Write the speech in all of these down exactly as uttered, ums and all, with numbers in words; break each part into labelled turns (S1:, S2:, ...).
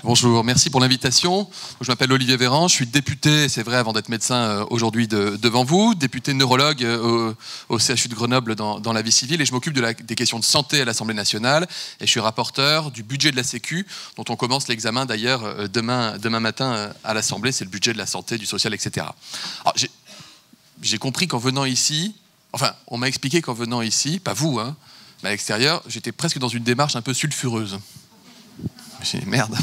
S1: Bonjour, merci pour l'invitation. Je m'appelle Olivier Véran, je suis député, c'est vrai, avant d'être médecin euh, aujourd'hui de, devant vous, député neurologue euh, au, au C H U de Grenoble dans, dans la vie civile, et je m'occupe de la, des questions de santé à l'Assemblée nationale, et je suis rapporteur du budget de la Sécu, dont on commence l'examen d'ailleurs euh, demain, demain matin euh, à l'Assemblée, c'est le budget de la santé, du social, et cetera. Alors, j'ai, j'ai compris qu'en venant ici, enfin, on m'a expliqué qu'en venant ici, pas vous, hein, mais à l'extérieur, j'étais presque dans une démarche un peu sulfureuse. J'ai dit, merde.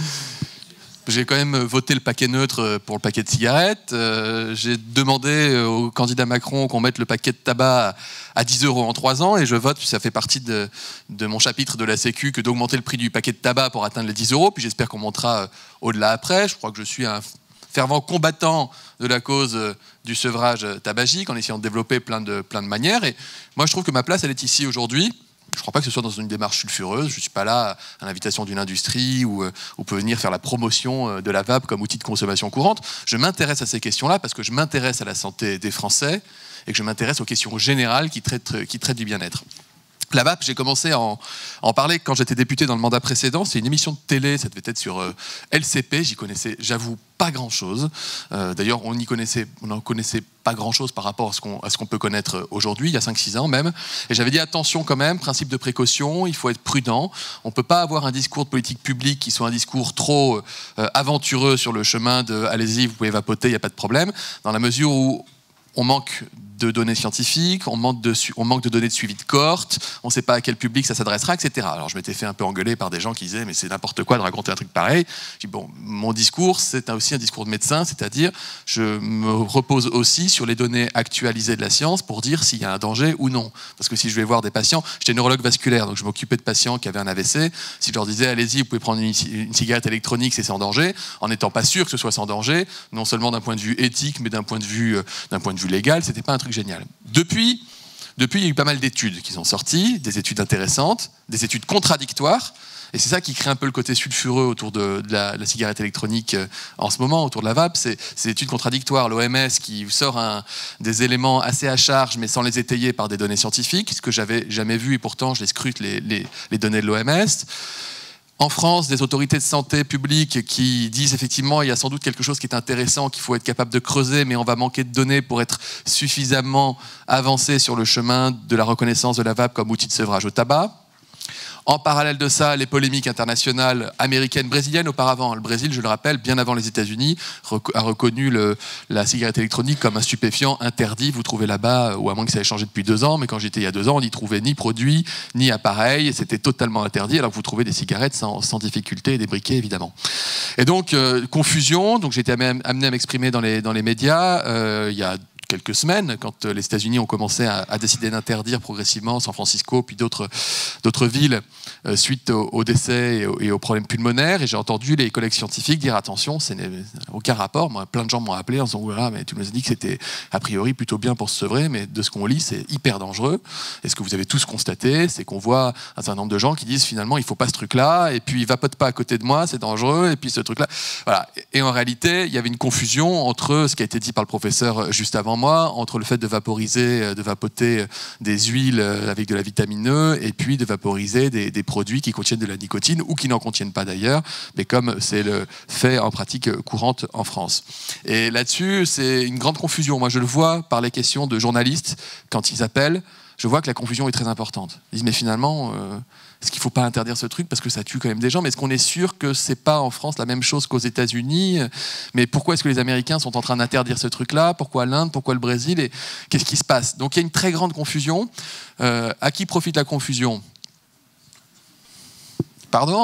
S1: J'ai quand même voté le paquet neutre pour le paquet de cigarettes. Euh, j'ai demandé au candidat Macron qu'on mette le paquet de tabac à dix euros en trois ans et je vote, puis ça fait partie de, de mon chapitre de la Sécu que d'augmenter le prix du paquet de tabac pour atteindre les dix euros. Puis j'espère qu'on montera au-delà après. Je crois que je suis un fervent combattant de la cause du sevrage tabagique en essayant de développer plein de, plein de manières. Et moi, je trouve que ma place, elle est ici aujourd'hui. Je ne crois pas que ce soit dans une démarche sulfureuse. Je ne suis pas là à l'invitation d'une industrie où on peut venir faire la promotion de la vape comme outil de consommation courante. Je m'intéresse à ces questions-là parce que je m'intéresse à la santé des Français et que je m'intéresse aux questions générales qui traitent, qui traitent du bien-être. La vape, j'ai commencé à en, à en parler quand j'étais député dans le mandat précédent. C'est une émission de télé, ça devait être sur euh, L C P. J'y connaissais, j'avoue, pas grand-chose. Euh, d'ailleurs, on n'y connaissait, on n'en connaissait pas grand-chose par rapport à ce qu'on, à ce qu'on peut connaître aujourd'hui, il y a cinq six ans même. Et j'avais dit attention quand même, principe de précaution, il faut être prudent. On ne peut pas avoir un discours de politique publique qui soit un discours trop euh, aventureux sur le chemin de « allez-y, vous pouvez vapoter, il n'y a pas de problème », dans la mesure où on manque de données scientifiques, on manque de, on manque de données de suivi de cohorte, on ne sait pas à quel public ça s'adressera, et cetera. Alors je m'étais fait un peu engueuler par des gens qui disaient mais c'est n'importe quoi de raconter un truc pareil. Je dis bon, mon discours c'est aussi un discours de médecin, c'est-à-dire je me repose aussi sur les données actualisées de la science pour dire s'il y a un danger ou non. Parce que si je vais voir des patients, j'étais neurologue vasculaire, donc je m'occupais de patients qui avaient un A V C, si je leur disais allez-y, vous pouvez prendre une, une cigarette électronique, c'est sans danger, en n'étant pas sûr que ce soit sans danger, non seulement d'un point de vue éthique, mais d'un point de vue, d'un point de vue légal, c'était pas un truc génial. Depuis, depuis, il y a eu pas mal d'études qui sont sorties, des études intéressantes, des études contradictoires, et c'est ça qui crée un peu le côté sulfureux autour de, de, la, de la cigarette électronique euh, en ce moment, autour de la vape, c'est ces études contradictoires, l'O M S qui sort un, des éléments assez à charge, mais sans les étayer par des données scientifiques, ce que j'avais jamais vu, et pourtant je les scrute les, les, les données de l'O M S. En France, des autorités de santé publique qui disent effectivement il y a sans doute quelque chose qui est intéressant, qu'il faut être capable de creuser, mais on va manquer de données pour être suffisamment avancé sur le chemin de la reconnaissance de la vape comme outil de sevrage au tabac. En parallèle de ça, les polémiques internationales américaines, brésiliennes auparavant. Le Brésil, je le rappelle, bien avant les États-Unis, a reconnu le, la cigarette électronique comme un stupéfiant interdit. Vous trouvez là-bas, ou à moins que ça ait changé depuis deux ans, mais quand j'étais il y a deux ans, on n'y trouvait ni produit, ni appareil. C'était totalement interdit, alors que vous trouvez des cigarettes sans, sans difficulté et des briquets, évidemment. Et donc, euh, confusion. Donc, j'ai été amené à m'exprimer dans les, dans les médias euh, il y a quelques semaines, quand les États-Unis ont commencé à, à décider d'interdire progressivement San Francisco, puis d'autres d'autres villes, euh, suite aux au décès et, au, et aux problèmes pulmonaires. Et j'ai entendu les collègues scientifiques dire attention, ce n'est aucun rapport. Moi, plein de gens m'ont appelé en disant voilà, mais tu nous as dit que c'était a priori plutôt bien pour se sevrer, mais de ce qu'on lit, c'est hyper dangereux. Et ce que vous avez tous constaté, c'est qu'on voit un certain nombre de gens qui disent finalement il faut pas ce truc-là, et puis vapote pas à côté de moi, c'est dangereux, et puis ce truc-là. Voilà. Et en réalité, il y avait une confusion entre ce qui a été dit par le professeur juste avant moi, entre le fait de vaporiser, de vapoter des huiles avec de la vitamine E et puis de vaporiser des, des produits qui contiennent de la nicotine ou qui n'en contiennent pas d'ailleurs, mais comme c'est le fait en pratique courante en France. Et là-dessus, c'est une grande confusion. Moi, je le vois par les questions de journalistes quand ils appellent. Je vois que la confusion est très importante. Ils disent mais finalement, euh, est-ce qu'il ne faut pas interdire ce truc parce que ça tue quand même des gens? Mais est-ce qu'on est sûr que c'est pas en France la même chose qu'aux États-Unis? Mais pourquoi est-ce que les Américains sont en train d'interdire ce truc-là? Pourquoi l'Inde? Pourquoi le Brésil? Et qu'est-ce qui se passe? Donc il y a une très grande confusion. Euh, à qui profite la confusion? Pardon?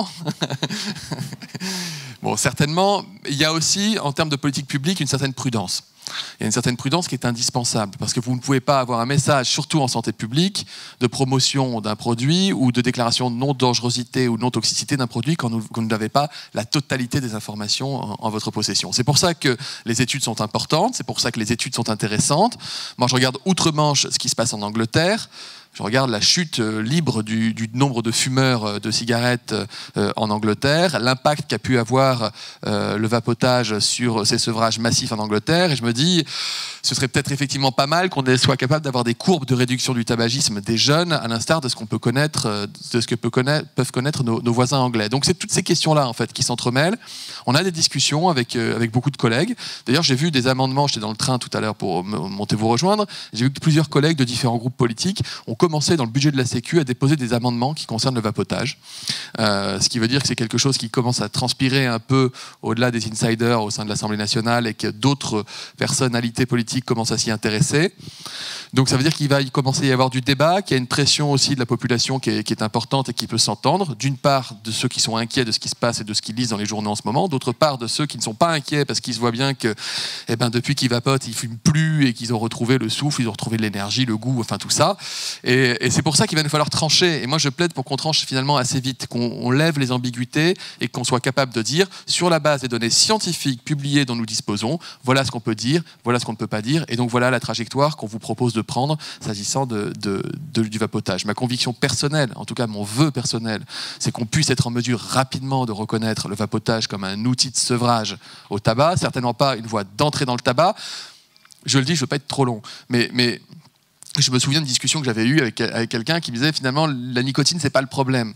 S1: Bon, certainement, il y a aussi, en termes de politique publique, une certaine prudence. Il y a une certaine prudence qui est indispensable, parce que vous ne pouvez pas avoir un message, surtout en santé publique, de promotion d'un produit ou de déclaration de non-dangerosité ou de non-toxicité d'un produit quand vous n'avez pas la totalité des informations en, en votre possession. C'est pour ça que les études sont importantes, c'est pour ça que les études sont intéressantes. Moi, je regarde outre-Manche ce qui se passe en Angleterre. Je regarde la chute euh, libre du, du nombre de fumeurs euh, de cigarettes euh, en Angleterre, l'impact qu'a pu avoir euh, le vapotage sur ces sevrages massifs en Angleterre, et je me dis, ce serait peut-être effectivement pas mal qu'on soit capable d'avoir des courbes de réduction du tabagisme des jeunes, à l'instar de ce qu'on peut connaître, euh, de ce que peut connaître, peuvent connaître nos, nos voisins anglais. Donc c'est toutes ces questions-là en fait qui s'entremêlent. On a des discussions avec, euh, avec beaucoup de collègues. D'ailleurs, j'ai vu des amendements, j'étais dans le train tout à l'heure pour monter vous rejoindre, j'ai vu que plusieurs collègues de différents groupes politiques ont commencé dans le budget de la Sécu à déposer des amendements qui concernent le vapotage. Euh, ce qui veut dire que c'est quelque chose qui commence à transpirer un peu au-delà des insiders au sein de l'Assemblée nationale et que d'autres personnalités politiques commencent à s'y intéresser. Donc ça veut dire qu'il va y commencer à y avoir du débat, qu'il y a une pression aussi de la population qui est, qui est importante et qui peut s'entendre. D'une part, de ceux qui sont inquiets de ce qui se passe et de ce qu'ils lisent dans les journaux en ce moment. D'autre part, de ceux qui ne sont pas inquiets parce qu'ils se voient bien que eh ben, depuis qu'ils vapotent, ils ne fument plus et qu'ils ont retrouvé le souffle, ils ont retrouvé l'énergie, le goût, enfin tout ça. Et, et c'est pour ça qu'il va nous falloir trancher. Et moi, je plaide pour qu'on tranche finalement assez vite, qu'on lève les ambiguïtés et qu'on soit capable de dire, sur la base des données scientifiques publiées dont nous disposons, voilà ce qu'on peut dire, voilà ce qu'on ne peut pas dire. Et donc voilà la trajectoire qu'on vous propose de prendre s'agissant de, de, de, du vapotage. Ma conviction personnelle, en tout cas mon vœu personnel, c'est qu'on puisse être en mesure rapidement de reconnaître le vapotage comme un outil de sevrage au tabac, certainement pas une voie d'entrée dans le tabac. Je le dis, je ne veux pas être trop long, mais, mais je me souviens d'une discussion que j'avais eue avec, avec quelqu'un qui me disait finalement la nicotine, c'est pas le problème.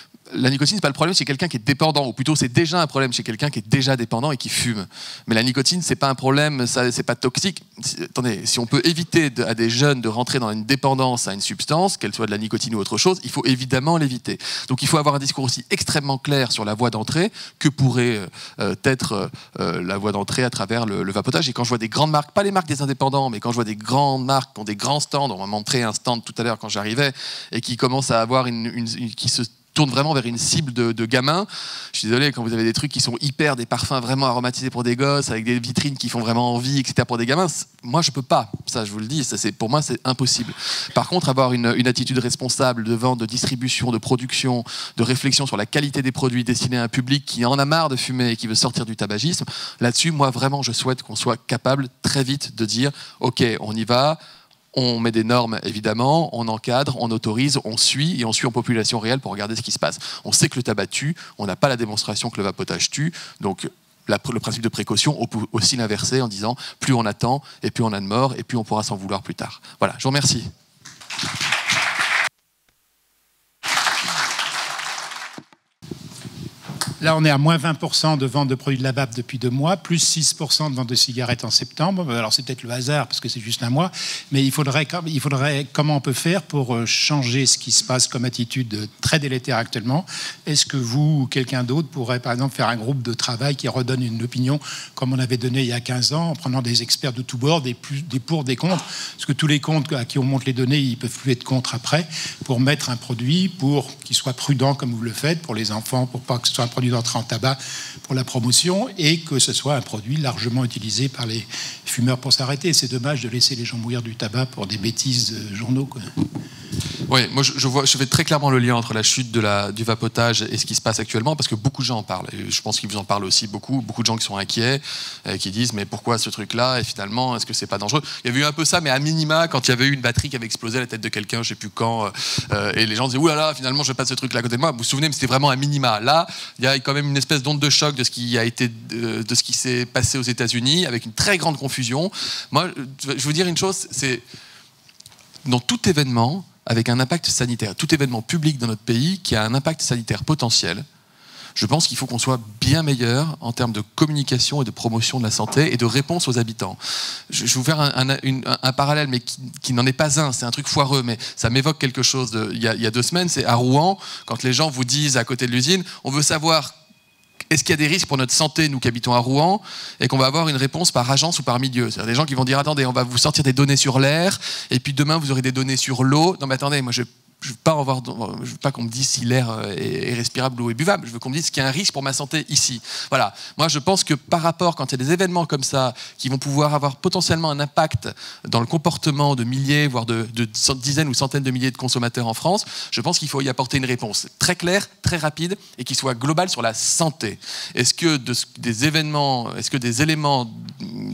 S1: La nicotine, c'est pas le problème chez quelqu'un qui est dépendant, ou plutôt c'est déjà un problème chez quelqu'un qui est déjà dépendant et qui fume. Mais la nicotine, c'est pas un problème, ça, c'est pas toxique. Attendez, si on peut éviter de, à des jeunes de rentrer dans une dépendance à une substance, qu'elle soit de la nicotine ou autre chose, il faut évidemment l'éviter. Donc il faut avoir un discours aussi extrêmement clair sur la voie d'entrée que pourrait euh, être euh, la voie d'entrée à travers le, le vapotage. Et quand je vois des grandes marques, pas les marques des indépendants, mais quand je vois des grandes marques qui ont des grands stands, on m'a montré un stand tout à l'heure quand j'arrivais, et qui commencent à avoir une, une, une qui se tourne vraiment vers une cible de, de gamins. Je suis désolé, quand vous avez des trucs qui sont hyper, des parfums vraiment aromatisés pour des gosses, avec des vitrines qui font vraiment envie, et cetera pour des gamins, moi je peux pas, ça je vous le dis, ça, c'est, pour moi c'est impossible. Par contre, avoir une, une attitude responsable de vente, de distribution, de production, de réflexion sur la qualité des produits destinés à un public qui en a marre de fumer et qui veut sortir du tabagisme, là-dessus, moi vraiment je souhaite qu'on soit capable très vite de dire, ok, on y va, on met des normes, évidemment, on encadre, on autorise, on suit, et on suit en population réelle pour regarder ce qui se passe. On sait que le tabac tue, on n'a pas la démonstration que le vapotage tue, donc la, le principe de précaution, on peut aussi l'inverser en disant plus on attend, et plus on a de morts, et plus on pourra s'en vouloir plus tard. Voilà, je vous remercie.
S2: Là, on est à moins vingt pour cent de vente de produits de la vape depuis deux mois, plus six pour cent de vente de cigarettes en septembre. Alors, c'est peut-être le hasard, parce que c'est juste un mois, mais il faudrait, il faudrait comment on peut faire pour changer ce qui se passe comme attitude très délétère actuellement. Est-ce que vous ou quelqu'un d'autre pourrait, par exemple, faire un groupe de travail qui redonne une opinion, comme on avait donné il y a quinze ans, en prenant des experts de tous bords, des, plus, des pour, des contre, parce que tous les contre à qui on montre les données, ils peuvent plus être contre après, pour mettre un produit, pour qu'il soit prudent comme vous le faites, pour les enfants, pour pas que ce soit un produit d'entrée en tabac pour la promotion et que ce soit un produit largement utilisé par les fumeurs pour s'arrêter. C'est dommage de laisser les gens mourir du tabac pour des bêtises de journaux, quoi.
S1: Oui, moi je, je, vois, je fais très clairement le lien entre la chute de la, du vapotage et ce qui se passe actuellement, parce que beaucoup de gens en parlent. Et je pense qu'ils vous en parlent aussi beaucoup. Beaucoup de gens qui sont inquiets, euh, qui disent mais pourquoi ce truc-là? Et finalement, est-ce que c'est pas dangereux? Il y avait eu un peu ça, mais à minima, quand il y avait eu une batterie qui avait explosé à la tête de quelqu'un, je sais plus quand, euh, et les gens disaient oulala, finalement, je passe ce truc-là à côté de moi. Vous vous souvenez, mais c'était vraiment à minima. Là, il y a quand même une espèce d'onde de choc de ce qui a été, de, de ce qui s'est passé aux États-Unis, avec une très grande confusion. Moi, je vais vous dire une chose, c'est dans tout événement avec un impact sanitaire, tout événement public dans notre pays qui a un impact sanitaire potentiel, je pense qu'il faut qu'on soit bien meilleur en termes de communication et de promotion de la santé et de réponse aux habitants. Je, je vais vous faire un, un, une, un parallèle, mais qui, qui n'en est pas un, c'est un truc foireux, mais ça m'évoque quelque chose. De, il, y a, il y a deux semaines, c'est à Rouen, quand les gens vous disent à côté de l'usine, on veut savoir est-ce qu'il y a des risques pour notre santé, nous qui habitons à Rouen, et qu'on va avoir une réponse par agence ou par milieu. C'est-à-dire des gens qui vont dire, attendez, on va vous sortir des données sur l'air, et puis demain, vous aurez des données sur l'eau. Non mais attendez, moi je je ne veux pas, avoir, je veux pas qu'on me dise si l'air est, est respirable ou est buvable. Je veux qu'on me dise qu'il y a un risque pour ma santé ici. Voilà. Moi, je pense que par rapport, quand il y a des événements comme ça, qui vont pouvoir avoir potentiellement un impact dans le comportement de milliers, voire de, de dizaines ou centaines de milliers de consommateurs en France, je pense qu'il faut y apporter une réponse très claire, très rapide, et qui soit globale sur la santé. Est-ce que de, des événements, est-ce que des éléments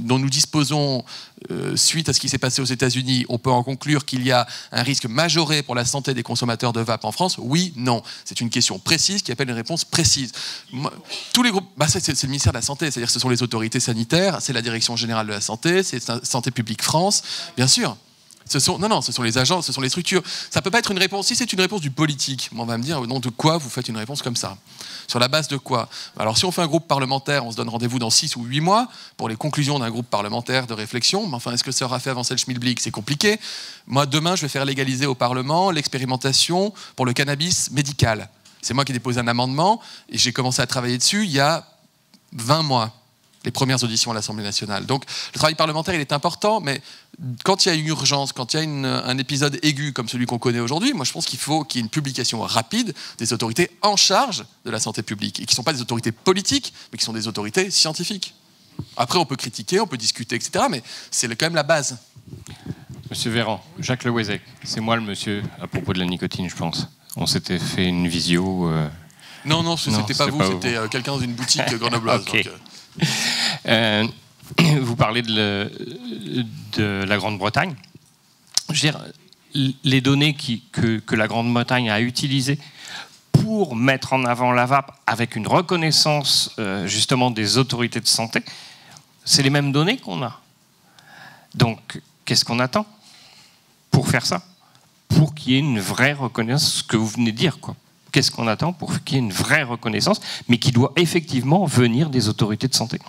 S1: dont nous disposons euh, suite à ce qui s'est passé aux États-Unis, on peut en conclure qu'il y a un risque majoré pour la santé des consommateurs de vape en France? Oui, non. C'est une question précise qui appelle une réponse précise. Moi, tous les groupes, bah, c'est, c'est le ministère de la Santé, c'est-à-dire que ce sont les autorités sanitaires, c'est la Direction générale de la santé, c'est Santé publique France, bien sûr. Ce sont, non, non, ce sont les agences, ce sont les structures. Ça ne peut pas être une réponse. Si c'est une réponse du politique, on va me dire au nom de quoi vous faites une réponse comme ça? Sur la base de quoi? Alors si on fait un groupe parlementaire, on se donne rendez-vous dans six ou huit mois pour les conclusions d'un groupe parlementaire de réflexion. Mais enfin, est-ce que ça aura fait avancer le schmilblick? C'est compliqué. Moi, demain, je vais faire légaliser au Parlement l'expérimentation pour le cannabis médical. C'est moi qui ai déposé un amendement et j'ai commencé à travailler dessus il y a vingt mois. Les premières auditions à l'Assemblée nationale. Donc le travail parlementaire, il est important, mais quand il y a une urgence, quand il y a une, un épisode aigu comme celui qu'on connaît aujourd'hui, moi je pense qu'il faut qu'il y ait une publication rapide des autorités en charge de la santé publique, et qui ne sont pas des autorités politiques, mais qui sont des autorités scientifiques. Après, on peut critiquer, on peut discuter, et cetera, mais c'est quand même la base.
S3: Monsieur Véran, Jacques Le Wezec, c'est moi le monsieur à propos de la nicotine, je pense. On s'était fait une visio... Euh...
S1: Non, non, c'était pas vous, c'était euh, quelqu'un dans une boutique grenobloise.
S3: Okay.
S1: Donc, euh...
S3: Euh, vous parlez de, le, de la Grande-Bretagne. Je veux dire, les données qui, que, que la Grande-Bretagne a utilisées pour mettre en avant la vape avec une reconnaissance euh, justement des autorités de santé, c'est les mêmes données qu'on a. Donc, qu'est-ce qu'on attend pour faire ça? Pour qu'il y ait une vraie reconnaissance, ce que vous venez de dire, quoi. Qu'est-ce qu'on attend pour qu'il y ait une vraie reconnaissance, mais qui doit effectivement venir des autorités de santé?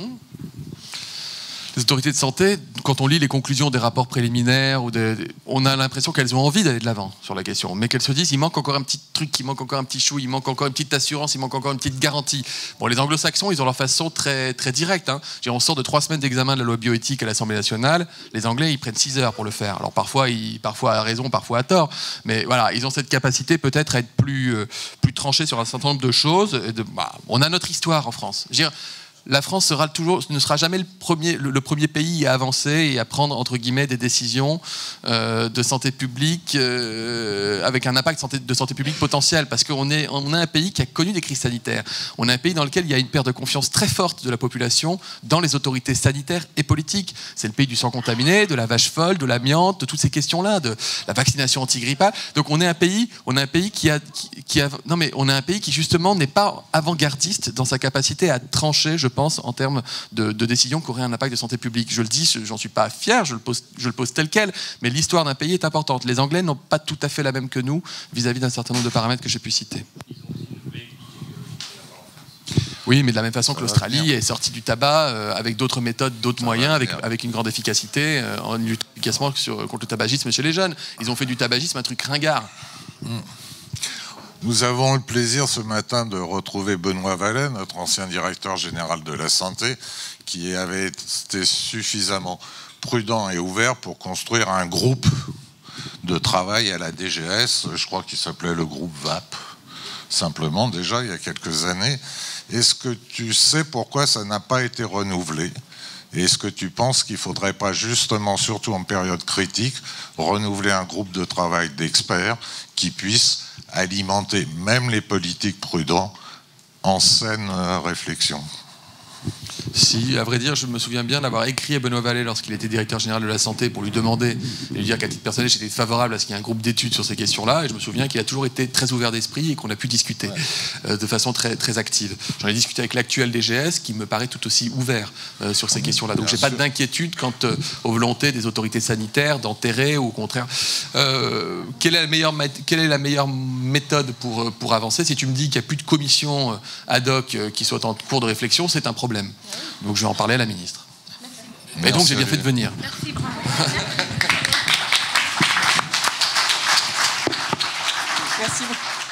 S1: Les autorités de santé, quand on lit les conclusions des rapports préliminaires, ou des, on a l'impression qu'elles ont envie d'aller de l'avant sur la question, mais qu'elles se disent il manque encore un petit truc, il manque encore un petit chou, il manque encore une petite assurance, il manque encore une petite garantie. Bon, les anglo-saxons, ils ont leur façon très, très directe. Hein. On sort de trois semaines d'examen de la loi bioéthique à l'Assemblée nationale, les Anglais, ils prennent six heures pour le faire. Alors parfois, ils, parfois à raison, parfois à tort, mais voilà, ils ont cette capacité peut-être à être plus, euh, plus tranchés sur un certain nombre de choses. Et de, bah, on a notre histoire en France. Je veux dire, la France sera toujours, ne sera jamais le premier, le, le premier pays à avancer et à prendre, entre guillemets, des décisions euh, de santé publique euh, avec un impact santé, de santé publique potentiel, parce qu'on est, on a un pays qui a connu des crises sanitaires. On a un pays dans lequel il y a une perte de confiance très forte de la population dans les autorités sanitaires et politiques. C'est le pays du sang contaminé, de la vache folle, de l'amiante, de toutes ces questions-là, de la vaccination antigrippale. Donc on est un pays, on a un pays qui a, qui, qui a, non mais on a un pays qui justement n'est pas avant-gardiste dans sa capacité à trancher, je pense, en termes de, de décisions qui auraient un impact de santé publique. Je le dis, j'en suis pas fier, je le pose, je le pose tel quel, mais l'histoire d'un pays est importante. Les Anglais n'ont pas tout à fait la même que nous vis-à-vis d'un certain nombre de paramètres que j'ai pu citer. Oui, mais de la même façon que l'Australie est sortie du tabac euh, avec d'autres méthodes, d'autres moyens, avec, avec une grande efficacité, euh, en luttant efficacement sur, contre le tabagisme chez les jeunes. Ils ont fait du tabagisme un truc ringard.
S4: Mmh. Nous avons le plaisir ce matin de retrouver Benoît Vallet, notre ancien directeur général de la santé, qui avait été suffisamment prudent et ouvert pour construire un groupe de travail à la D G S, je crois qu'il s'appelait le groupe V A P, simplement déjà il y a quelques années. Est-ce que tu sais pourquoi ça n'a pas été renouvelé ? Est-ce que tu penses qu'il ne faudrait pas justement, surtout en période critique, renouveler un groupe de travail d'experts qui puisse alimenter même les politiques prudents en saine réflexion?
S1: Si, à vrai dire, je me souviens bien d'avoir écrit à Benoît Vallet lorsqu'il était directeur général de la santé pour lui demander et lui dire qu'à titre personnel, j'étais favorable à ce qu'il y ait un groupe d'études sur ces questions-là. Et je me souviens qu'il a toujours été très ouvert d'esprit et qu'on a pu discuter ouais. euh, de façon très, très active. J'en ai discuté avec l'actuel D G S qui me paraît tout aussi ouvert euh, sur ces questions-là. Donc, je n'ai pas d'inquiétude quant euh, aux volontés des autorités sanitaires d'enterrer ou au contraire. Euh, quelle est la meilleure, quelle est la meilleure méthode pour, pour avancer? Si tu me dis qu'il n'y a plus de commission ad hoc qui soit en cours de réflexion, c'est un problème. Donc je vais en parler à la ministre. Merci. Et donc j'ai bien fait de venir. Merci. Merci beaucoup.